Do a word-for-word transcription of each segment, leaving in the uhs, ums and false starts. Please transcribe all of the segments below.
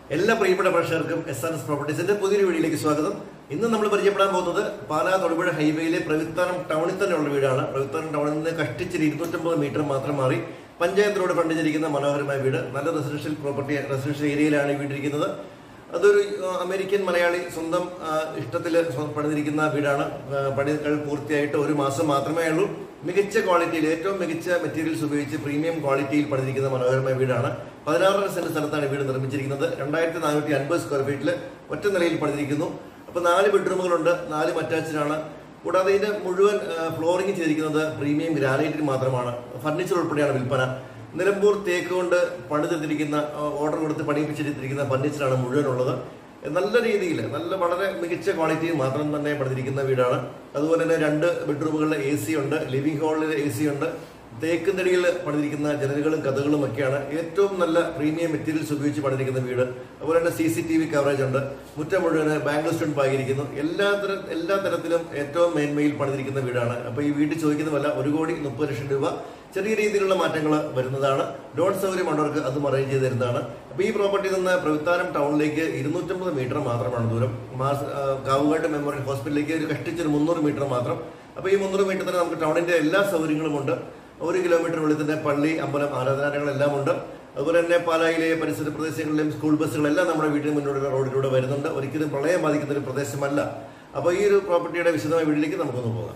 എല്ലാ പ്രിയപ്പെട്ട പ്രേക്ഷകർക്കും എസ് ആർ എസ് പ്രോപ്പർട്ടീസിന്റെ പുതിയൊരു വീഡിയോയിലേക്ക് സ്വാഗതം. ഇന്ന് നമ്മൾ പരിചയപ്പെടാൻ പോകുന്നത് പാലാ തൊടുപുഴ ഹൈവേയിലെ പ്രവിത്താനം ടൗണിൽ തന്നെയുള്ള വീടാണ്. പ്രവിത്താനം ടൗണിൽ നിന്ന് കഷ്ടിച്ച് ഇരുന്നൂറ്റമ്പത് മീറ്റർ മാത്രം മാറി പഞ്ചായത്ത് റോഡ് ഫ്രണ്ടിച്ചിരിക്കുന്ന മനോഹരമായ വീട്. നല്ല റെസിഡൻഷ്യൽ പ്രോപ്പർട്ടി റെസിഡൻഷ്യൽ ഏരിയയിലാണ് ഈ വീടിരിക്കുന്നത്. അതൊരു അമേരിക്കൻ മലയാളി സ്വന്തം ഇഷ്ടത്തിൽ പണിതിരിക്കുന്ന വീടാണ്. പണികൾ പൂർത്തിയായിട്ട് ഒരു മാസം മാത്രമേ ഉള്ളൂ. മികച്ച ക്വാളിറ്റിയിൽ ഏറ്റവും മികച്ച മെറ്റീരിയൽസ് ഉപയോഗിച്ച് പ്രീമിയം ക്വാളിറ്റിയിൽ പണിതിരിക്കുന്ന മനോഹരമായ വീടാണ്. പതിനാറര സെന്റ് സ്ഥലത്താണ് വീട് നിർമ്മിച്ചിരിക്കുന്നത്. രണ്ടായിരത്തി നാനൂറ്റി അൻപത് സ്ക്വയർ ഫീറ്റിൽ ഒറ്റ നിലയിൽ പണിതിരിക്കുന്നു. അപ്പോൾ നാല് ബെഡ്റൂമുകളുണ്ട്, നാല് അറ്റാച്ച്ഡാണ്. കൂടാതെ ഇതിന്റെ മുഴുവൻ ഫ്ലോറിംഗ് ചെയ്തിരിക്കുന്നത് പ്രീമിയം ഗ്രാനൈറ്റിൽ മാത്രമാണ്. ഫർണിച്ചർ ഉൾപ്പെടെയാണ് വിൽപ്പന. നിലമ്പൂർ തേക്ക് കൊണ്ട് പണിതെടുത്തിരിക്കുന്ന ഓർഡർ കൊടുത്ത് പണിയിപ്പിച്ചെടുത്തിരിക്കുന്ന ഫർണിച്ചറാണ് മുഴുവനുള്ളത്. നല്ല രീതിയിൽ നല്ല വളരെ മികച്ച ക്വാളിറ്റിയിൽ മാത്രം തന്നെ പണിതിരിക്കുന്ന വീടാണ്. അതുപോലെ തന്നെ രണ്ട് ബെഡ്റൂമുകളിൽ എ സി ഉണ്ട്, ലിവിംഗ് ഹാളിൽ എ സി ഉണ്ട്. തേക്ക് തടിയിൽ പണിതിരിക്കുന്ന ജനലുകളും കഥകളും ഒക്കെയാണ്. ഏറ്റവും നല്ല പ്രീമിയം മെറ്റീരിയൽസ് ഉപയോഗിച്ച് പണിതിരിക്കുന്ന വീട്. അതുപോലെ തന്നെ C C T V coverage ഉണ്ട്. മുറ്റം മുഴുവൻ ബാംഗ്ലൂർ സ്റ്റോൺ പാകിയിരിക്കുന്നു. എല്ലാ തരം എല്ലാ തരത്തിലും ഏറ്റവും മേന്മയിൽ പണിതിരിക്കുന്ന വീടാണ്. അപ്പോൾ ഈ വീട്ടിൽ ചോദിക്കുന്നതല്ല ഒരു കോടി മുപ്പത് ലക്ഷം രൂപ. ചെറിയ രീതിയിലുള്ള മാറ്റങ്ങൾ വരുന്നതാണ്. ലോൺ സൗകര്യം ഉള്ളവർക്ക് അതും അറേഞ്ച് ചെയ്ത് തരുന്നതാണ്. അപ്പോൾ ഈ പ്രോപ്പർട്ടിയിൽ നിന്ന് പ്രവിത്താനം ടൗണിലേക്ക് ഇരുന്നൂറ്റമ്പത് മീറ്റർ മാത്രമാണ് ദൂരം. മാസ് കാവുകാട്ട് മെമ്മോറിയൽ ഹോസ്പിറ്റലിലേക്ക് ഒരു കഷ്ടിച്ചൊരു മുന്നൂറ് മീറ്റർ മാത്രം. അപ്പോൾ ഈ മുന്നൂറ് മീറ്റർ തന്നെ നമുക്ക് ടൗണിൻ്റെ എല്ലാ സൗകര്യങ്ങളും ഉണ്ട്. ഒരു കിലോമീറ്ററിനുള്ളിൽ തന്നെ പള്ളി, അമ്പലം, ആരാധനാലയങ്ങളെല്ലാം ഉണ്ട്. അതുപോലെ തന്നെ പാലായിലെ പരിസര പ്രദേശങ്ങളിലെയും സ്കൂൾ ബസ്സുകളെല്ലാം നമ്മുടെ വീട്ടിന് മുന്നോട്ടുള്ള റോഡിലൂടെ വരുന്നുണ്ട്. ഒരിക്കലും പ്രളയം ബാധിക്കുന്ന ഒരു പ്രദേശമല്ല. അപ്പോൾ ഈ ഒരു പ്രോപ്പർട്ടിയുടെ വിശദമായ വീട്ടിലേക്ക് നമുക്കൊന്ന് പോകാം.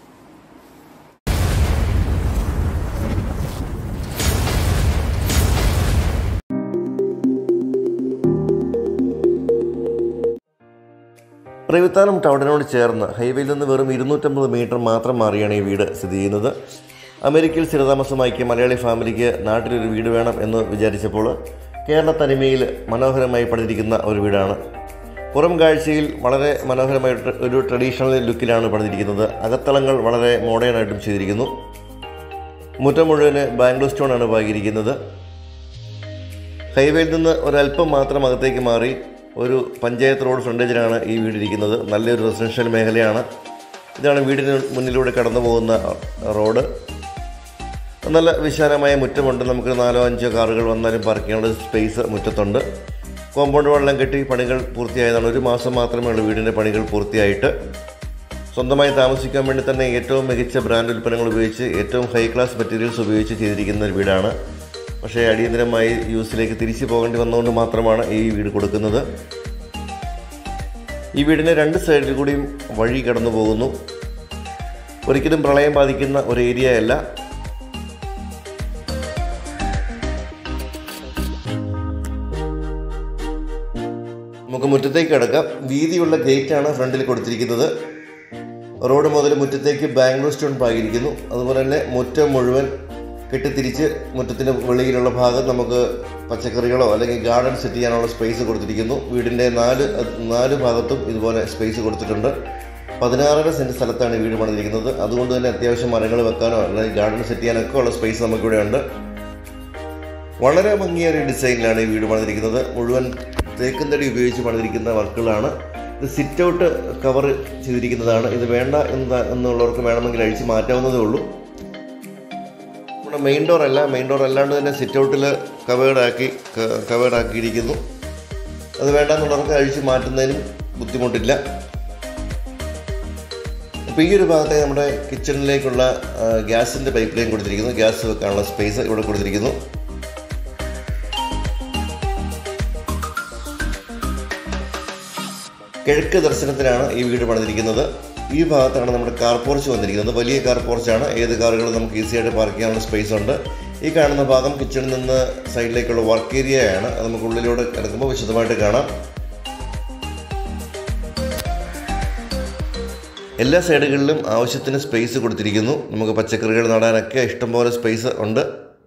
പ്രവിത്താനം ടൗണിനോട് ചേർന്ന് ഹൈവേയിൽ നിന്ന് വെറും ഇരുന്നൂറ്റമ്പത് മീറ്റർ മാത്രം മാറിയാണ് ഈ വീട് സ്ഥിതി ചെയ്യുന്നത്. അമേരിക്കയിൽ സ്ഥിരതാമസമാക്കിയ മലയാളി ഫാമിലിക്ക് നാട്ടിലൊരു വീട് വേണം എന്ന് വിചാരിച്ചപ്പോൾ കേരള തനിമയിൽ മനോഹരമായി പണിതിരിക്കുന്ന ഒരു വീടാണ്. പുറം കാഴ്ചയിൽ വളരെ മനോഹരമായ ഒരു ട്രഡീഷണൽ ലുക്കിലാണ് പണിതിരിക്കുന്നത്. അകത്തളങ്ങൾ വളരെ മോഡേൺ ആയിട്ടും ചെയ്തിരിക്കുന്നു. മുറ്റം മുഴുവന് ബാംഗ്ലൂർ സ്റ്റോണാണ് പാകിയിരിക്കുന്നത്. ഹൈവേയിൽ നിന്ന് ഒരല്പം മാത്രം അകത്തേക്ക് മാറി ഒരു പഞ്ചായത്ത് റോഡ് ഫ്രണ്ടേജിലാണ് ഈ വീടിരിക്കുന്നത്. നല്ലൊരു റെസിഡൻഷ്യൽ മേഖലയാണ്. ഇതാണ് വീടിന് മുന്നിലൂടെ കടന്നു പോകുന്ന റോഡ്. നല്ല വിശാലമായ മുറ്റമുണ്ട്. നമുക്ക് നാലോ അഞ്ചോ കാറുകൾ വന്നാലും പാർക്ക് ചെയ്യാനുള്ള സ്പേസ് മുറ്റത്തുണ്ട്. കോമ്പൗണ്ട് വെള്ളം കെട്ടി പണികൾ പൂർത്തിയായതാണ്. ഒരു മാസം മാത്രമേ ഉള്ളൂ വീടിൻ്റെ പണികൾ പൂർത്തിയായിട്ട്. സ്വന്തമായി താമസിക്കാൻ വേണ്ടി തന്നെ ഏറ്റവും മികച്ച ബ്രാൻഡ് ഉൽപ്പന്നങ്ങൾ ഉപയോഗിച്ച് ഏറ്റവും ഹൈ ക്ലാസ് മെറ്റീരിയൽസ് ഉപയോഗിച്ച് ചെയ്തിരിക്കുന്ന ഒരു വീടാണ്. പക്ഷേ അടിയന്തരമായി യൂസിലേക്ക് തിരിച്ചു പോകേണ്ടി വന്നുകൊണ്ട് മാത്രമാണ് ഈ വീട് കൊടുക്കുന്നത്. ഈ വീടിന് രണ്ട് സൈഡിൽ കൂടിയും വഴി കടന്നു പോകുന്നു. ഒരിക്കലും പ്രളയം ബാധിക്കുന്ന ഒരു ഏരിയ അല്ല. നമുക്ക് മുറ്റത്തേക്ക് കിടക്കാം. വീതിയുള്ള ഗേറ്റാണ് ഫ്രണ്ടിൽ കൊടുത്തിരിക്കുന്നത്. റോഡ് മുതൽ മുറ്റത്തേക്ക് ബാംഗ്ലൂർ സ്റ്റോൺ പാകിയിരിക്കുന്നു. അതുപോലെ തന്നെ മുറ്റം മുഴുവൻ കെട്ടിത്തിരിച്ച് മുറ്റത്തിന് വെളിയിലുള്ള ഭാഗം നമുക്ക് പച്ചക്കറികളോ അല്ലെങ്കിൽ ഗാർഡൻ സെറ്റ് ചെയ്യാനുള്ള സ്പേസ് കൊടുത്തിരിക്കുന്നു. വീടിൻ്റെ നാല് നാല് ഭാഗത്തും ഇതുപോലെ സ്പേസ് കൊടുത്തിട്ടുണ്ട്. പതിനാറര സെൻറ്റ് സ്ഥലത്താണ് വീട് പണിതിരിക്കുന്നത്. അതുകൊണ്ട് തന്നെ അത്യാവശ്യം മരങ്ങൾ വെക്കാനോ അല്ലെങ്കിൽ ഗാർഡൻ സെറ്റ് ചെയ്യാനൊക്കെ ഉള്ള സ്പേസ് നമുക്കിവിടെ ഉണ്ട്. വളരെ ഭംഗിയ ഒരു ഡിസൈനിലാണ് ഈ വീട് പണിതിരിക്കുന്നത്. മുഴുവൻ തേക്കും തടി ഉപയോഗിച്ച് പണിതിരിക്കുന്ന വർക്കുകളാണ്. ഇത് സിറ്റ് ഔട്ട് കവർ ചെയ്തിരിക്കുന്നതാണ്. ഇത് വേണ്ട എന്താ എന്നുള്ളവർക്ക് വേണമെങ്കിൽ അഴിച്ച് മാറ്റാവുന്നതേ ഉള്ളൂ. നമ്മുടെ മെയിൻ ഡോർ അല്ല, മെയിൻ ഡോർ അല്ലാണ്ട് തന്നെ സിറ്റ് ഔട്ടിൽ കവേർഡാക്കി കവേർഡാക്കിയിരിക്കുന്നു. അത് വേണ്ടെന്നുള്ളവർക്ക് അഴിച്ച് മാറ്റുന്നതിനും ബുദ്ധിമുട്ടില്ല. അപ്പോൾ ഈ ഒരു ഭാഗത്തെ നമ്മുടെ കിച്ചണിലേക്കുള്ള ഗ്യാസിൻ്റെ പൈപ്പ് ലൈൻ കൊടുത്തിരിക്കുന്നു. ഗ്യാസ് വെക്കാനുള്ള സ്പേസ് ഇവിടെ കൊടുത്തിരിക്കുന്നു. കിഴക്ക് ദർശനത്തിനാണ് ഈ വീട് പണിതിരിക്കുന്നത്. ഈ ഭാഗത്താണ് നമ്മുടെ കാർ പോർച്ച് വന്നിരിക്കുന്നത്. വലിയ കാർ പോർച്ചാണ്. ഏത് കാറുകളും നമുക്ക് ഈസി ആയിട്ട് പാർക്ക് ചെയ്യാനുള്ള സ്പേസ് ഉണ്ട്. ഈ കാണുന്ന ഭാഗം കിച്ചണിൽ നിന്ന് സൈഡിലേക്കുള്ള വർക്ക് ഏരിയയാണ്. അത് നമുക്ക് ഉള്ളിലൂടെ കിടക്കുമ്പോൾ വിശദമായിട്ട് കാണാം. എല്ലാ സൈഡുകളിലും ആവശ്യത്തിന് സ്പേസ് കൊടുത്തിരിക്കുന്നു. നമുക്ക് പച്ചക്കറികൾ നടാനൊക്കെ ഇഷ്ടംപോലെ സ്പേസ് ഉണ്ട്.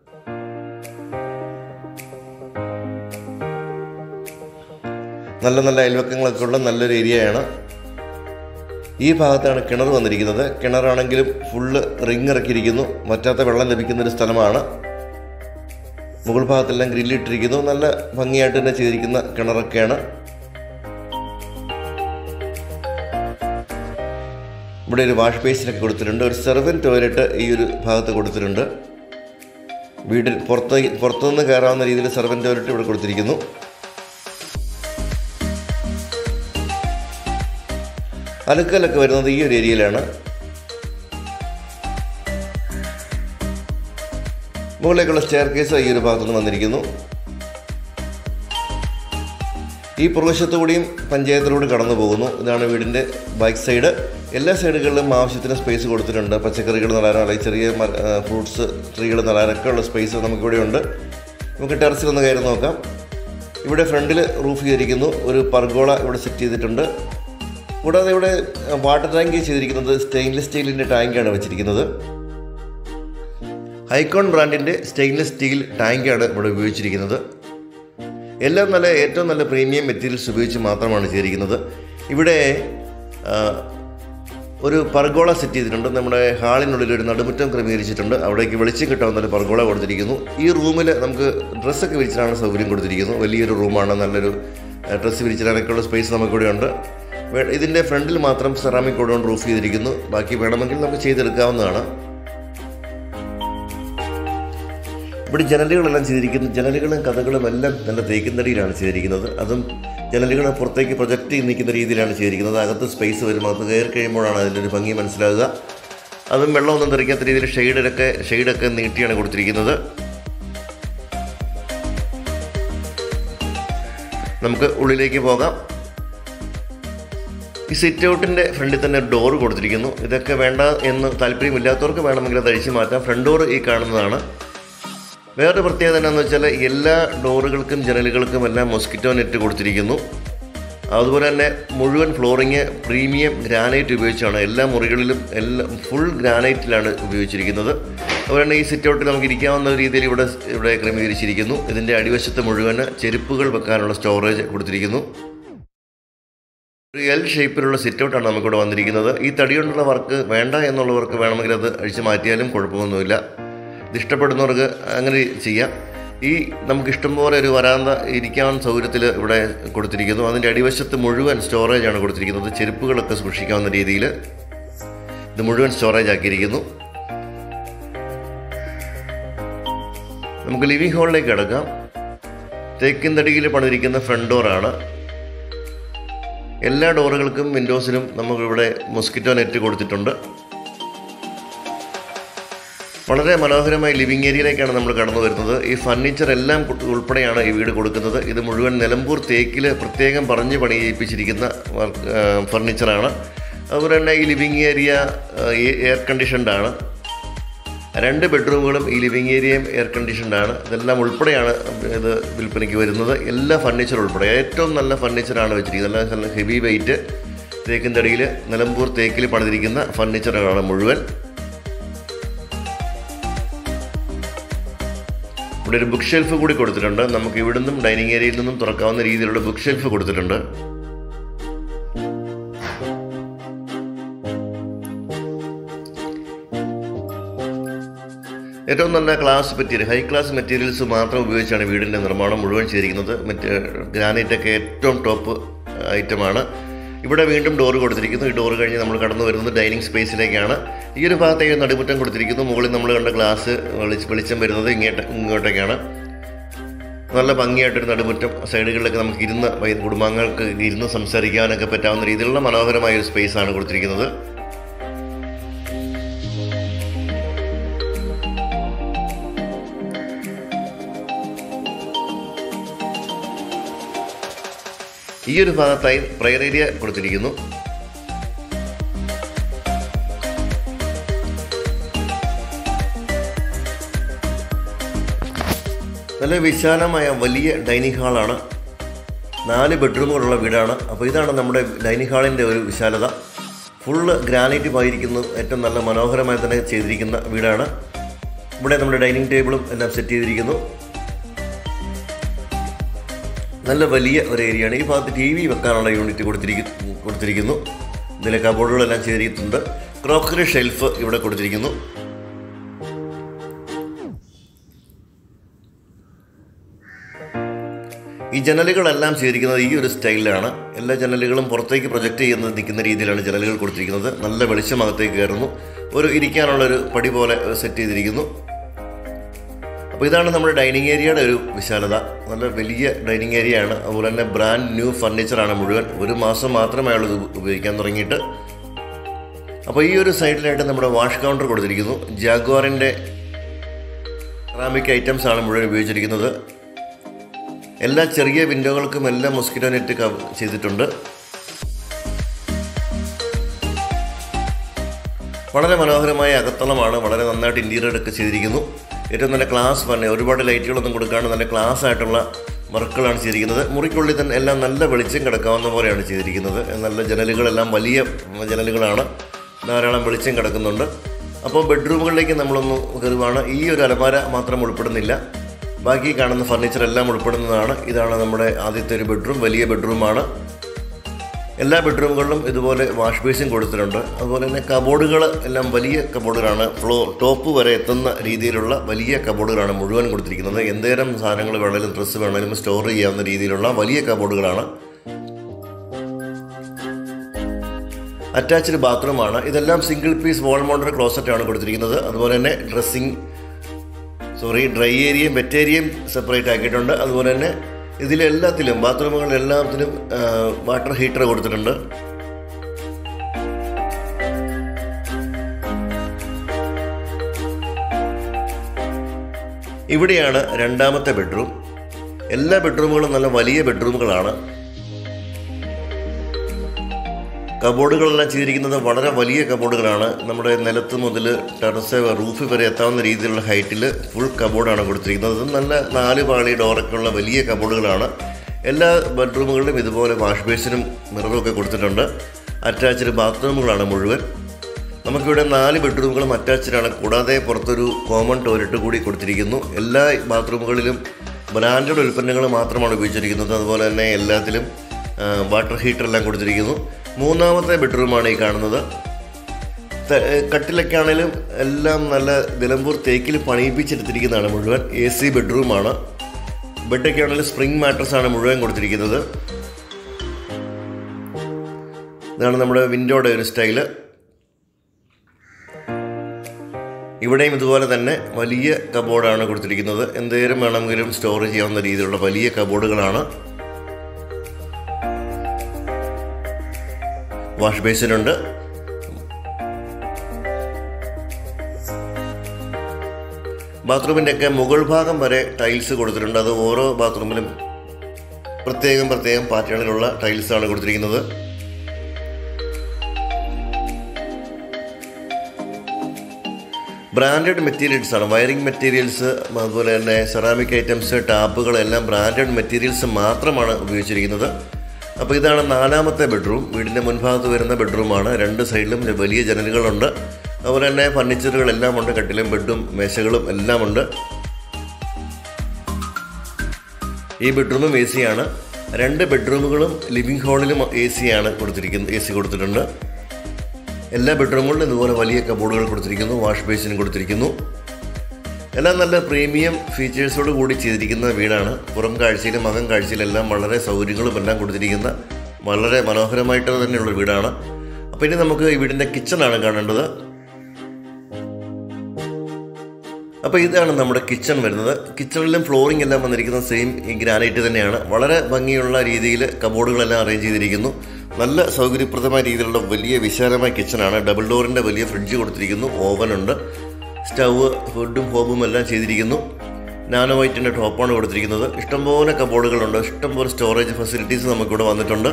നല്ല നല്ല അയൽവക്കങ്ങളൊക്കെ ഉള്ള നല്ലൊരു ഏരിയയാണ്. ഈ ഭാഗത്താണ് കിണർ വന്നിരിക്കുന്നത്. കിണറാണെങ്കിലും ഫുള്ള് റിങ് ഇറക്കിയിരിക്കുന്നു. വറ്റാത്ത വെള്ളം ലഭിക്കുന്നൊരു സ്ഥലമാണ്. മുകൾ ഭാഗത്തെല്ലാം ഗ്രില്ലിട്ടിരിക്കുന്നു. നല്ല ഭംഗിയായിട്ട് തന്നെ ചെയ്തിരിക്കുന്ന കിണറൊക്കെയാണ്. ഇവിടെ ഒരു വാഷ് ബേസിനൊക്കെ കൊടുത്തിട്ടുണ്ട്. ഒരു സെർവൻറ്റ് ടോയ്ലറ്റ് ഈ ഒരു ഭാഗത്ത് കൊടുത്തിട്ടുണ്ട്. വീട്ടിൽ പുറത്ത് പുറത്തുനിന്ന് കയറാവുന്ന രീതിയിൽ സെർവൻറ്റ് ടോയ്ലറ്റ് ഇവിടെ കൊടുത്തിരിക്കുന്നു. അലക്കലൊക്കെ വരുന്നത് ഈ ഒരു ഏരിയയിലാണ്. മുകളിലേക്കുള്ള സ്റ്റെയർ കേസ് ഈ ഒരു ഭാഗത്തുനിന്ന് വന്നിരിക്കുന്നു. ഈ പ്രദേശത്തു കൂടിയും പഞ്ചായത്തിലൂടെ കടന്നു പോകുന്നു. ഇതാണ് വീടിൻ്റെ ബാക്ക് സൈഡ്. എല്ലാ സൈഡുകളിലും ആവശ്യത്തിന് സ്പേസ് കൊടുത്തിട്ടുണ്ട്. പച്ചക്കറികൾ നടാനോ അല്ലെങ്കിൽ ചെറിയ ഫ്രൂട്ട്സ് ട്രീകൾ നടാനൊക്കെ ഉള്ള സ്പേസ് നമുക്കിവിടെ ഉണ്ട്. നമുക്ക് ടെറസിലൊന്ന് കയറി നോക്കാം. ഇവിടെ ഫ്രണ്ടിൽ റൂഫ് ചെയ്തിരിക്കുന്നു. ഒരു പർഗോള ഇവിടെ സെറ്റ് ചെയ്തിട്ടുണ്ട്. കൂടാതെ ഇവിടെ വാട്ടർ ടാങ്ക് ചെയ്തിരിക്കുന്നത് സ്റ്റെയിൻലെസ് സ്റ്റീലിൻ്റെ ടാങ്കാണ് വെച്ചിരിക്കുന്നത്. ഹൈക്കോൺ ബ്രാൻഡിൻ്റെ സ്റ്റെയിൻലെസ് സ്റ്റീൽ ടാങ്കാണ് ഇവിടെ ഉപയോഗിച്ചിരിക്കുന്നത്. എല്ലാം നല്ല ഏറ്റവും നല്ല പ്രീമിയം മെറ്റീരിയൽസ് ഉപയോഗിച്ച് മാത്രമാണ് ചെയ്തിരിക്കുന്നത്. ഇവിടെ ഒരു പർഗോള സെറ്റ് ചെയ്തിട്ടുണ്ട്. നമ്മുടെ ഹാളിനുള്ളിൽ ഒരു നടുമുറ്റം ക്രമീകരിച്ചിട്ടുണ്ട്. അവിടേക്ക് വെളിച്ചം കിട്ടാവുന്ന ഒരു പർഗോള കൊടുത്തിരിക്കുന്നു. ഈ റൂമിൽ നമുക്ക് ഡ്രസ്സൊക്കെ വിരിച്ചിടാനുള്ള സൗകര്യം കൊടുത്തിരിക്കുന്നു. വലിയൊരു റൂമാണ്. നല്ലൊരു ഡ്രസ്സ് വിരിച്ചിടാനൊക്കെയുള്ള സ്പേസ് നമുക്കിവിടെ ഉണ്ട്. ഇതിൻ്റെ ഫ്രണ്ടിൽ മാത്രം സെറാമിക് കോഡ് കൊണ്ട് റൂഫ് ചെയ്തിരിക്കുന്നു. ബാക്കി വേണമെങ്കിൽ നമുക്ക് ചെയ്തെടുക്കാവുന്നതാണ്. ഇവിടെ ജനലുകളെല്ലാം ചെയ്തിരിക്കുന്നു. ജനലുകളും കഥകളും എല്ലാം നല്ല തേക്കിൻതടിയിലാണ് ചെയ്തിരിക്കുന്നത്. അതും ജനലുകൾ പുറത്തേക്ക് പ്രൊജക്റ്റ് ചെയ്ത് നിൽക്കുന്ന രീതിയിലാണ് ചെയ്തിരിക്കുന്നത്. അകത്ത് സ്പേസ് വരും. അകത്ത് കയറി കഴിയുമ്പോഴാണ് അതിൻ്റെ ഒരു ഭംഗി മനസ്സിലാകുക. അതും വെള്ളമൊന്നും തെറിക്കാത്ത രീതിയിൽ ഷെയ്ഡൊക്കെ ഷെയ്ഡൊക്കെ നീട്ടിയാണ് കൊടുത്തിരിക്കുന്നത്. നമുക്ക് ഉള്ളിലേക്ക് പോകാം. ഈ സിറ്റ് ഔട്ടിൻ്റെ ഫ്രണ്ടിൽ തന്നെ ഡോറ് കൊടുത്തിരിക്കുന്നു. ഇതൊക്കെ വേണ്ട എന്ന് താല്പര്യമില്ലാത്തവർക്ക് വേണമെങ്കിൽ അത് അഴിച്ചു മാറ്റാം. ഫ്രണ്ട് ഡോർ ഈ കാണുന്നതാണ്. വേറൊരു പ്രത്യേകത എന്താണെന്ന് വെച്ചാൽ എല്ലാ ഡോറുകൾക്കും ജനലുകൾക്കും എല്ലാം മൊസ്കിറ്റോ നെറ്റ് കൊടുത്തിരിക്കുന്നു. അതുപോലെ തന്നെ മുഴുവൻ ഫ്ലോറിങ് പ്രീമിയം ഗ്രാനൈറ്റ് ഉപയോഗിച്ചാണ്. എല്ലാ മുറികളിലും എല്ലാം ഫുൾ ഗ്രാനൈറ്റിലാണ് ഉപയോഗിച്ചിരിക്കുന്നത്. അതുപോലെ തന്നെ ഈ സിറ്റ് ഔട്ടിൽ നമുക്ക് ഇരിക്കാവുന്ന രീതിയിൽ ഇവിടെ ഇവിടെ ക്രമീകരിച്ചിരിക്കുന്നു. ഇതിൻ്റെ അടിവശത്ത് മുഴുവൻ ചെരുപ്പുകൾ വെക്കാനുള്ള സ്റ്റോറേജ് കൊടുത്തിരിക്കുന്നു. ഒരു എൽ ഷേപ്പിലുള്ള സിറ്റ് ഔട്ടാണ് നമുക്കിവിടെ വന്നിരിക്കുന്നത്. ഈ തടി കൊണ്ടുള്ള വർക്ക് വേണ്ട എന്നുള്ളവർക്ക് വേണമെങ്കിൽ അത് അഴിച്ചു മാറ്റിയാലും കുഴപ്പമൊന്നുമില്ല. ഇത് ഇഷ്ടപ്പെടുന്നവർക്ക് അങ്ങനെ ചെയ്യാം. ഈ നമുക്ക് ഇഷ്ടംപോലെ ഒരു വരാന്ത ഇരിക്കാവുന്ന സൗകര്യത്തിൽ ഇവിടെ കൊടുത്തിരിക്കുന്നു. അതിൻ്റെ അടിവശത്ത് മുഴുവൻ സ്റ്റോറേജാണ് കൊടുത്തിരിക്കുന്നത്. ചെരുപ്പുകളൊക്കെ സൂക്ഷിക്കാവുന്ന രീതിയിൽ ഇത് മുഴുവൻ സ്റ്റോറേജ് ആക്കിയിരിക്കുന്നു. നമുക്ക് ലിവിംഗ് ഹാളിലേക്ക് കിടക്കാം. തേക്കിൻ തടിയിൽ പണിതിരിക്കുന്ന ഫ്രണ്ട് ഡോറാണ്. എല്ലാ ഡോറുകൾക്കും വിൻഡോസിനും നമുക്കിവിടെ മൊസ്കിറ്റോ നെറ്റ് കൊടുത്തിട്ടുണ്ട്. വളരെ മനോഹരമായ ലിവിംഗ് ഏരിയയിലേക്കാണ് നമ്മൾ കടന്നു വരുന്നത്. ഈ ഫർണിച്ചർ എല്ലാം ഉൾപ്പെടെയാണ് ഈ വീട് കൊടുക്കുന്നത്. ഇത് മുഴുവൻ നിലമ്പൂർ തേക്കിൽ പ്രത്യേകം പറഞ്ഞ് പണിയിപ്പിച്ചിരിക്കുന്ന ഫർണിച്ചറാണ്. അതുപോലെ തന്നെ ഈ ലിവിംഗ് ഏരിയ എയർ കണ്ടീഷൻഡാണ്. രണ്ട് ബെഡ്റൂമുകളും ഈ ലിവിംഗ് ഏരിയയും എയർ കണ്ടീഷൻഡാണ്. ഇതെല്ലാം ഉൾപ്പെടെയാണ് ഇത് വിൽപ്പനയ്ക്ക് വരുന്നത്. എല്ലാ ഫർണിച്ചർ ഉൾപ്പെടെ ഏറ്റവും നല്ല ഫർണിച്ചറാണ് വെച്ചിരിക്കുന്നത്. നല്ല ഹെവി വെയിറ്റ് തേക്കിൻ തടിയിൽ നിലമ്പൂർ തേക്കിൽ പണിതിരിക്കുന്ന ഫർണിച്ചറുകളാണ് മുഴുവൻ. ഇവിടെ ഒരു ബുക്ക് ഷെൽഫ് കൂടി കൊടുത്തിട്ടുണ്ട്. നമുക്ക് ഇവിടെ നിന്നും ഡൈനിങ് ഏരിയയിൽ നിന്നും തുറക്കാവുന്ന രീതിയിലുള്ള ബുക്ക് ഷെൽഫ് കൊടുത്തിട്ടുണ്ട്. ഏറ്റവും നല്ല class material high class materials മാത്രം ഉപയോഗിച്ചാണ് വീടിൻ്റെ നിർമ്മാണം മുഴുവൻ ചെയ്തിരിക്കുന്നത്. മറ്റ് ഗ്രാനൈറ്റൊക്കെ ഏറ്റവും ടോപ്പ് ഐറ്റമാണ്. ഇവിടെ വീണ്ടും ഡോറ് കൊടുത്തിരിക്കുന്നു. ഈ ഡോറ് കഴിഞ്ഞ് നമ്മൾ കടന്നു വരുന്നത് ഡൈനിങ് സ്പേസിലേക്കാണ്. ഈ ഒരു ഭാഗത്തേക്ക് നടുമുറ്റം കൊടുത്തിരിക്കുന്നു. മുകളിൽ നമ്മൾ കണ്ട ഗ്ലാസ് വെളിച്ചം വരുന്നത് ഇങ്ങോട്ട് ഇങ്ങോട്ടേക്കാണ്. നല്ല ഭംഗിയായിട്ടൊരു നടുമുറ്റം. സൈഡുകളിലൊക്കെ നമുക്ക് ഇരുന്ന് കുടുംബാംഗങ്ങൾക്ക് ഇരുന്ന് സംസാരിക്കാനൊക്കെ പറ്റാവുന്ന രീതിയിലുള്ള മനോഹരമായ ഒരു സ്പേസാണ് കൊടുത്തിരിക്കുന്നത്. ഈ ഒരു ഭാഗത്തായി പ്രയർ ഏരിയ കൊടുത്തിരിക്കുന്നു. നല്ല വിശാലമായ വലിയ ഡൈനിങ് ഹാളാണ്. നാല് ബെഡ്റൂമുകളുള്ള വീടാണ്. അപ്പോൾ ഇതാണ് നമ്മുടെ ഡൈനിങ് ഹാളിൻ്റെ ഒരു വിശാലത. ഫുള്ള് ഗ്രാനൈറ്റ് പായിരിക്കുന്നു. ഏറ്റവും നല്ല മനോഹരമായി തന്നെ ചെയ്തിരിക്കുന്ന വീടാണ്. ഇവിടെ നമ്മുടെ ഡൈനിങ് ടേബിളും എല്ലാം സെറ്റ് ചെയ്തിരിക്കുന്നു. നല്ല വലിയ ഒരു ഏരിയയാണ്. ഈ ഭാഗത്ത് ടി വി വെക്കാനുള്ള യൂണിറ്റ് കൊടുത്തിരിക്കുന്നു കൊടുത്തിരിക്കുന്നു ഇതിലെ കബോർഡുകളെല്ലാം ചെയ്തിട്ടുണ്ട്. ക്രോക്കറി ഷെൽഫ് ഇവിടെ കൊടുത്തിരിക്കുന്നു. ഈ ജനലുകളെല്ലാം ചെയ്തിരിക്കുന്നത് ഈ ഒരു സ്റ്റൈലിലാണ്. എല്ലാ ജനലുകളും പുറത്തേക്ക് പ്രൊജക്റ്റ് ചെയ്യുന്നത് നിൽക്കുന്ന രീതിയിലാണ് ജനലുകൾ കൊടുത്തിരിക്കുന്നത്. നല്ല വെളിച്ചം അകത്തേക്ക് കയറുന്നു. ഒരു ഇരിക്കാനുള്ളൊരു പടി പോലെ സെറ്റ് ചെയ്തിരിക്കുന്നു. അപ്പോൾ ഇതാണ് നമ്മുടെ ഡൈനിങ് ഏരിയയുടെ ഒരു വിശാലത. നല്ല വലിയ ഡൈനിങ് ഏരിയ ആണ്. അതുപോലെ തന്നെ ബ്രാൻഡ് ന്യൂ ഫർണിച്ചറാണ് മുഴുവൻ. ഒരു മാസം മാത്രമേ ഉള്ളൂ ഇത് ഉപയോഗിക്കാൻ തുടങ്ങിയിട്ട്. അപ്പോൾ ഈ ഒരു സൈഡിലായിട്ട് നമ്മുടെ വാഷ് കൗണ്ടർ കൊടുത്തിരിക്കുന്നു. ജാഗ്വാറിൻ്റെ സെറാമിക് ഐറ്റംസ് ആണ് മുഴുവൻ ഉപയോഗിച്ചിരിക്കുന്നത്. എല്ലാ ചെറിയ വിൻഡോകൾക്കും എല്ലാം മൊസ്കിറ്റോ നെറ്റ് കവർ ചെയ്തിട്ടുണ്ട്. വളരെ മനോഹരമായ അകത്തളമാണ്. വളരെ നന്നായിട്ട് ഇൻറ്റീരിയർ ഒക്കെ ചെയ്തിരിക്കുന്നു. ഏറ്റവും നല്ല ക്ലാസ് തന്നെ, ഒരുപാട് ലൈറ്റുകളൊന്നും കൊടുക്കാണ്ട് നല്ല ക്ലാസ് ആയിട്ടുള്ള വർക്കുകളാണ് ചെയ്തിരിക്കുന്നത്. മുറിക്കുള്ളിൽ തന്നെ എല്ലാം നല്ല വെളിച്ചം കിടക്കാവുന്ന പോലെയാണ് ചെയ്തിരിക്കുന്നത്. നല്ല ജനലുകളെല്ലാം വലിയ ജനലുകളാണ്, ധാരാളം വെളിച്ചം കിടക്കുന്നുണ്ട്. അപ്പോൾ ബെഡ്റൂമുകളിലേക്ക് നമ്മളൊന്ന് കയറുവാണ്. ഈ ഒരു അലമാര മാത്രം ഉൾപ്പെടുന്നില്ല, ബാക്കി കാണുന്ന ഫർണിച്ചർ എല്ലാം ഉൾപ്പെടുന്നതാണ്. ഇതാണ് നമ്മുടെ ആദ്യത്തെ ഒരു ബെഡ്റൂം, വലിയ ബെഡ്റൂമാണ്. എല്ലാ ബെഡ്റൂമുകളിലും ഇതുപോലെ വാഷ് ബേസിൻ കൊടുത്തിട്ടുണ്ട്. അതുപോലെ തന്നെ കബോർഡുകൾ എല്ലാം വലിയ കബോർഡുകളാണ്. ഫ്ലോ ടോപ്പ് വരെ എത്തുന്ന രീതിയിലുള്ള വലിയ കബോർഡുകളാണ് മുഴുവൻ കൊടുത്തിരിക്കുന്നത്. എന്തേരം സാധനങ്ങൾ വേണമെങ്കിലും ഡ്രസ്സ് വേണമെങ്കിലും സ്റ്റോർ ചെയ്യാവുന്ന രീതിയിലുള്ള വലിയ കബോർഡുകളാണ്. അറ്റാച്ച്ഡ് ബാത്റൂമാണ്. ഇതെല്ലാം സിംഗിൾ പീസ് വാൾ മൗണ്ടഡ് ക്ലോസറ്റാണ് കൊടുത്തിരിക്കുന്നത്. അതുപോലെ തന്നെ ഡ്രസ്സിങ് സോറി ഡ്രൈ ഏരിയയും വെറ്റ് ഏരിയയും സെപ്പറേറ്റ് ആക്കിയിട്ടുണ്ട്. അതുപോലെ തന്നെ ഇതിലെല്ലാത്തിലും ബാത്റൂമുകളിലെല്ലാത്തിലും വാട്ടർ ഹീറ്റർ കൊടുത്തിട്ടുണ്ട്. ഇവിടെയാണ് രണ്ടാമത്തെ ബെഡ്റൂം. എല്ലാ ബെഡ്റൂമുകളും നല്ല വലിയ ബെഡ്റൂമുകളാണ്. കബോർഡുകളെല്ലാം ചെയ്തിരിക്കുന്നത് വളരെ വലിയ കബോർഡുകളാണ്. നമ്മുടെ നിലത്ത് മുതൽ ടെറസ് റൂഫ് വരെ എത്താവുന്ന രീതിയിലുള്ള ഹൈറ്റിൽ ഫുൾ കബോർഡാണ് കൊടുത്തിരിക്കുന്നത്. നല്ല നാല് പാളി ഡോറൊക്കെയുള്ള വലിയ കബോർഡുകളാണ്. എല്ലാ ബെഡ്റൂമുകളിലും ഇതുപോലെ വാഷ് ബേസിനും മിററും ഒക്കെ കൊടുത്തിട്ടുണ്ട്. അറ്റാച്ച്ഡ് ബാത്റൂമുകളാണ് മുഴുവൻ. നമുക്കിവിടെ നാല് ബെഡ്റൂമുകളും അറ്റാച്ച്ഡാണ്. കൂടാതെ പുറത്തൊരു കോമൺ ടോയ്ലറ്റ് കൂടി കൊടുത്തിരിക്കുന്നു. എല്ലാ ബാത്റൂമുകളിലും ബ്രാൻഡഡ് ഉൽപ്പന്നങ്ങൾ മാത്രമാണ് ഉപയോഗിച്ചിരിക്കുന്നത്. അതുപോലെ തന്നെ എല്ലാത്തിലും വാട്ടർ ഹീറ്ററെല്ലാം കൊടുത്തിരിക്കുന്നു. മൂന്നാമത്തെ ബെഡ്റൂമാണ് ഈ കാണുന്നത്. കട്ടിലൊക്കെയാണേലും എല്ലാം നല്ല നിലമ്പൂർ തേക്കിൽ പണിയിപ്പിച്ചെടുത്തിരിക്കുന്നതാണ് മുഴുവൻ. എ സി ബെഡ്റൂമാണ്. ബെഡൊക്കെ ആണെങ്കിലും സ്പ്രിംഗ് മാട്രസാണ് മുഴുവൻ കൊടുത്തിരിക്കുന്നത്. ഇതാണ് നമ്മുടെ വിൻഡോയുടെ ഒരു സ്റ്റൈല്. ഇവിടെയും ഇതുപോലെ തന്നെ വലിയ കബോർഡാണ് കൊടുത്തിരിക്കുന്നത്. എന്തേലും വേണമെങ്കിലും സ്റ്റോർ ചെയ്യാവുന്ന രീതിയിലുള്ള വലിയ കബോർഡുകളാണ്. വാഷ് ബേസിനുണ്ട്. ബാത്റൂമിൻ്റെ ഒക്കെ മുകൾ ഭാഗം വരെ ടൈൽസ് കൊടുത്തിട്ടുണ്ട്. അത് ഓരോ ബാത്റൂമിലും പ്രത്യേകം പ്രത്യേകം പാറ്റേണിലുള്ള ടൈൽസാണ് കൊടുത്തിരിക്കുന്നത്. ബ്രാൻഡഡ് മെറ്റീരിയൽസ് ആണ്. വയറിംഗ് മെറ്റീരിയൽസ്, അതുപോലെ തന്നെ സെറാമിക് ഐറ്റംസ്, ടാപ്പുകളെല്ലാം ബ്രാൻഡഡ് മെറ്റീരിയൽസ് മാത്രമാണ് ഉപയോഗിച്ചിരിക്കുന്നത്. അപ്പോൾ ഇതാണ് നാലാമത്തെ ബെഡ്റൂം. വീടിൻ്റെ മുൻഭാഗത്ത് വരുന്ന ബെഡ്റൂമാണ്. രണ്ട് സൈഡിലും വലിയ ജനലുകളുണ്ട്. അതുപോലെ തന്നെ ഫർണിച്ചറുകളെല്ലാം ഉണ്ട്. കട്ടിലും ബെഡും മേശകളും എല്ലാം ഉണ്ട്. ഈ ബെഡ്റൂമും എ സിയാണ്. രണ്ട് ബെഡ്റൂമുകളും ലിവിംഗ് ഹാളിലും എ സിയാണ് കൊടുത്തിരിക്കുന്നത്. എ സി കൊടുത്തിട്ടുണ്ട്. എല്ലാ ബെഡ്റൂമുകളിലും ഇതുപോലെ വലിയ കബോർഡുകൾ കൊടുത്തിരിക്കുന്നു. വാഷ് ബേസിൻ കൊടുത്തിരിക്കുന്നു. എല്ലാം നല്ല പ്രീമിയം ഫീച്ചേഴ്സോട് കൂടി ചെയ്തിരിക്കുന്ന വീടാണ്. പുറം കാഴ്ചയിലും അകം കാഴ്ചയിലെല്ലാം വളരെ സൗകര്യങ്ങളും എല്ലാം കൊടുത്തിരിക്കുന്ന വളരെ മനോഹരമായിട്ട് തന്നെയുള്ള വീടാണ്. അപ്പോൾ ഇനി നമുക്ക് ഈ വീടിൻ്റെ കിച്ചണാണ് കാണേണ്ടത്. അപ്പോൾ ഇതാണ് നമ്മുടെ കിച്ചൺ വരുന്നത്. കിച്ചണിലും ഫ്ലോറിംഗ് എല്ലാം വന്നിരിക്കുന്നത് സെയിം ഈ ഗ്രാനൈറ്റ് തന്നെയാണ്. വളരെ ഭംഗിയുള്ള രീതിയിൽ കബോർഡുകളെല്ലാം അറേഞ്ച് ചെയ്തിരിക്കുന്നു. നല്ല സൗകര്യപ്രദമായ രീതിയിലുള്ള വലിയ വിശാലമായ കിച്ചണാണ്. ഡബിൾ ഡോറിൻ്റെ വലിയ ഫ്രിഡ്ജ് കൊടുത്തിരിക്കുന്നു. ഓവനുണ്ട്. സ്റ്റൗവ്, ഫുഡും ഹോബും എല്ലാം ചെയ്തിരിക്കുന്നു. നാനോ വൈറ്റിൻ്റെ ടോപ്പാണ് കൊടുത്തിരിക്കുന്നത്. ഇഷ്ടംപോലെ കബോർഡുകളുണ്ട്. ഇഷ്ടംപോലെ സ്റ്റോറേജ് ഫെസിലിറ്റീസ് നമുക്കിവിടെ വന്നിട്ടുണ്ട്.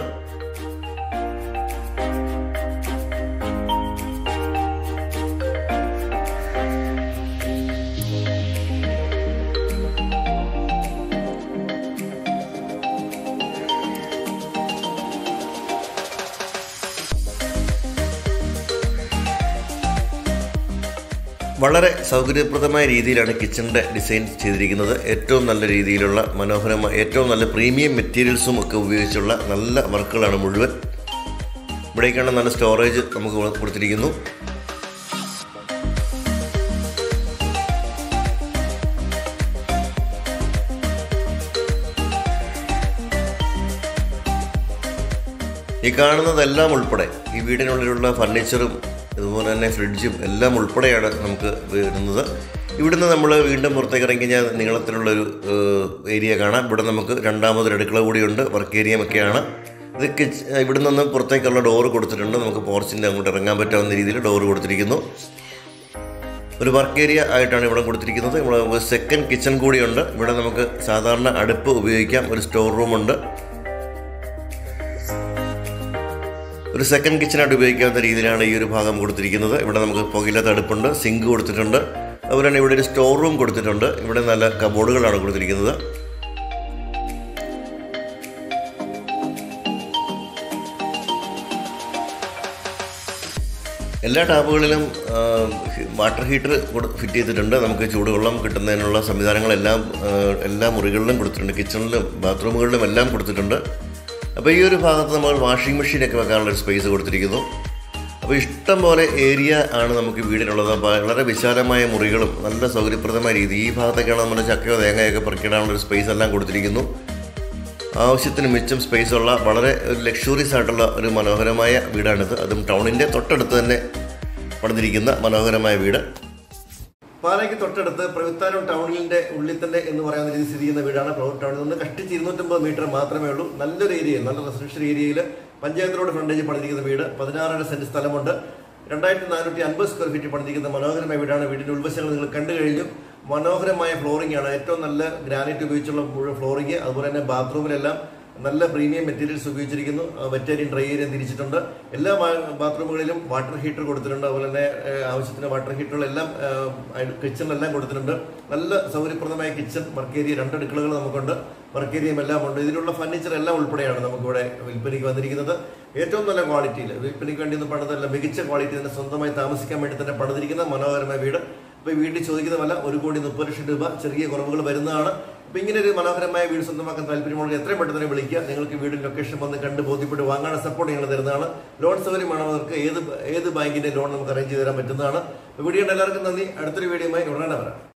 വളരെ സൗകര്യപ്രദമായ രീതിയിലാണ് കിച്ചണിൻ്റെ ഡിസൈൻ ചെയ്തിരിക്കുന്നത്. ഏറ്റവും നല്ല രീതിയിലുള്ള മനോഹരമായ ഏറ്റവും നല്ല പ്രീമിയം മെറ്റീരിയൽസും ഒക്കെ ഉപയോഗിച്ചുള്ള നല്ല വർക്കുകളാണ് മുഴുവൻ. ഇവിടേക്കാണ് നല്ല സ്റ്റോറേജ് നമുക്ക് കൊടുത്തിരിക്കുന്നു. ഈ കാണുന്നതെല്ലാം ഉൾപ്പെടെ ഈ വീടിനുള്ളിലുള്ള ഫർണിച്ചറും അതുപോലെ തന്നെ ഫ്രിഡ്ജും എല്ലാം ഉൾപ്പെടെയാണ് നമുക്ക് വരുന്നത്. ഇവിടുന്ന് നമ്മൾ വീണ്ടും പുറത്തേക്ക് ഇറങ്ങി കഴിഞ്ഞാൽ നീളത്തിലുള്ളൊരു ഏരിയ കാണാം. ഇവിടെ നമുക്ക് രണ്ടാമതൊരു അടുക്കള കൂടിയുണ്ട്, വർക്ക് ഏരിയയൊക്കെയാണ്. ഇത് കിച്ച് ഇവിടെ നിന്ന് പുറത്തേക്കുള്ള ഡോറ് കൊടുത്തിട്ടുണ്ട്. നമുക്ക് പോർച്ചിൻ്റെ അങ്ങോട്ട് ഇറങ്ങാൻ പറ്റാവുന്ന രീതിയിൽ ഡോറ് കൊടുത്തിരിക്കുന്നു. ഒരു വർക്ക് ഏരിയ ആയിട്ടാണ് ഇവിടെ കൊടുത്തിരിക്കുന്നത്. ഇവിടെ ഒരു സെക്കൻഡ് കിച്ചൺ കൂടിയുണ്ട്. ഇവിടെ നമുക്ക് സാധാരണ അടുപ്പ് ഉപയോഗിക്കാം. ഒരു സ്റ്റോർ റൂമുണ്ട്. ഒരു സെക്കൻഡ് കിച്ചണായിട്ട് ഉപയോഗിക്കാവുന്ന രീതിയിലാണ് ഈ ഒരു ഭാഗം കൊടുത്തിരിക്കുന്നത്. ഇവിടെ നമുക്ക് പുകയില്ലാത്ത അടുപ്പുണ്ട്, സിങ്ക് കൊടുത്തിട്ടുണ്ട്. അതുപോലെ തന്നെ ഇവിടെ ഒരു സ്റ്റോർ റൂം കൊടുത്തിട്ടുണ്ട്. ഇവിടെ നല്ല കബോർഡുകളാണ് കൊടുത്തിരിക്കുന്നത്. എല്ലാ ടാപ്പുകളിലും വാട്ടർ ഹീറ്റർ ഫിറ്റ് ചെയ്തിട്ടുണ്ട്. നമുക്ക് ചൂടുവെള്ളം കിട്ടുന്നതിനുള്ള സംവിധാനങ്ങളെല്ലാം എല്ലാ മുറികളിലും കൊടുത്തിട്ടുണ്ട്. കിച്ചണിലും ബാത്റൂമുകളിലും എല്ലാം കൊടുത്തിട്ടുണ്ട്. അപ്പോൾ ഈ ഒരു ഭാഗത്ത് നമ്മൾ വാഷിംഗ് മെഷീനൊക്കെ വെക്കാനുള്ളൊരു സ്പേസ് കൊടുത്തിരിക്കുന്നു. അപ്പോൾ ഇഷ്ടം പോലെ ഏരിയ ആണ് നമുക്ക് വീടിനുള്ളത്. അപ്പോൾ വളരെ വിശാലമായ മുറികളും നല്ല സൗകര്യപ്രദമായ രീതി. ഈ ഭാഗത്തൊക്കെയാണ് നമ്മൾ ചക്കയോ തേങ്ങയൊക്കെ പറിക്കിടാനുള്ളൊരു സ്പേസ് എല്ലാം കൊടുത്തിരിക്കുന്നു. ആവശ്യത്തിന് മിച്ചം സ്പേസുള്ള വളരെ ഒരു ലക്ഷൂറിയസ് ആയിട്ടുള്ള ഒരു മനോഹരമായ വീടാണിത്. അതും ടൗണിൻ്റെ തൊട്ടടുത്ത് തന്നെ പണിതിരിക്കുന്ന മനോഹരമായ വീട്. പാലയ്ക്ക് തൊട്ടടുത്ത് പ്രവിത്താനം ടൗണിൻ്റെ ഉള്ളിൽ തന്നെ എന്ന് പറയുന്ന രീതിയിൽ സ്ഥിതി ചെയ്യുന്ന വീടാണ്. ടൗണിൽ നിന്ന് കഷ്ടിച്ച് ഇരുന്നൂറ്റമ്പത് മീറ്റർ മാത്രമേ ഉള്ളൂ. നല്ലൊരു ഏരിയയിൽ, നല്ല റെസിഡൻഷ്യൽ ഏരിയയിൽ പഞ്ചായത്ത് റോഡ് ഫ്രണ്ടേജ് പണിതിരിക്കുന്ന വീട്. പതിനാറര സെൻറ്റ് സ്ഥലമുണ്ട്. രണ്ടായിരത്തി നാനൂറ്റി അൻപത് സ്ക്വയർ ഫീറ്റ് പണിതിരിക്കുന്ന മനോഹരമായ വീടാണ്. വീടിൻ്റെ ഉൾവശങ്ങൾ നിങ്ങൾ കണ്ടു കഴിഞ്ഞു. മനോഹരമായ ഫ്ലോറിംഗ് ആണ്. ഏറ്റവും നല്ല ഗ്രാനൈറ്റ് ഉപയോഗിച്ചുള്ള മുഴുവൻ ഫ്ലോറിംഗ്. അതുപോലെ തന്നെ ബാത്റൂമിലെല്ലാം നല്ല പ്രീമിയം മെറ്റീരിയൽസ് ഉപയോഗിച്ചിരിക്കുന്നു. വെറ്റേരിയൻ ഡ്രൈ ഏരിയ തിരിച്ചിട്ടുണ്ട്. എല്ലാ ബാത്റൂമുകളിലും വാട്ടർ ഹീറ്റർ കൊടുത്തിട്ടുണ്ട്. അതുപോലെ തന്നെ ആവശ്യത്തിന് വാട്ടർ ഹീറ്ററുകളെല്ലാം കിച്ചണിലെല്ലാം കൊടുത്തിട്ടുണ്ട്. നല്ല സൗകര്യപ്രദമായ കിച്ചൺ, വർക്ക് ഏരിയ, രണ്ട് അടുക്കളകൾ നമുക്കുണ്ട്. വർക്ക് ഏരിയയും എല്ലാം ഉണ്ട്. ഇതിലുള്ള ഫർണിച്ചർ എല്ലാം ഉൾപ്പെടെയാണ് നമുക്കിവിടെ വിൽപ്പനയ്ക്ക് വന്നിരിക്കുന്നത്. ഏറ്റവും നല്ല ക്വാളിറ്റിയിൽ വിൽപ്പനയ്ക്ക് വേണ്ടി ഒന്നും പണിതല്ല, മികച്ച ക്വാളിറ്റി തന്നെ സ്വന്തമായി താമസിക്കാൻ വേണ്ടി തന്നെ പണിതിരിക്കുന്ന മനോഹരമായ വീട്. അപ്പോൾ ഈ വീട്ടിൽ ചോദിക്കുന്ന വില ഒരു കോടി മുപ്പത് ലക്ഷം രൂപ. ചെറിയ കുറവുകൾ വരുന്നതാണ്. അപ്പോൾ ഇങ്ങനെ ഒരു മനോഹരമായ വീട് സ്വന്തമാക്കാൻ താല്പര്യമുള്ള എത്രയും പെട്ടെന്ന് തന്നെ വിളിക്കുക. നിങ്ങൾക്ക് വീടിൻ്റെ ലൊക്കേഷൻ വന്ന് കണ്ട് ബോധ്യപ്പെട്ട് വാങ്ങാൻ സപ്പോർട്ട് നിങ്ങൾ തരുന്നതാണ്. ലോൺ സൗകര്യമാണവർക്ക് ഏത് ഏത് ബാങ്കിൻ്റെ ലോൺ നമുക്ക് അറേഞ്ച് ചെയ്ത് തരാൻ പറ്റുന്നതാണ്. വീഡിയോ എല്ലാവർക്കും നന്ദി. അടുത്തൊരു വീഡിയോയുമായി ഉടനെ വരാം.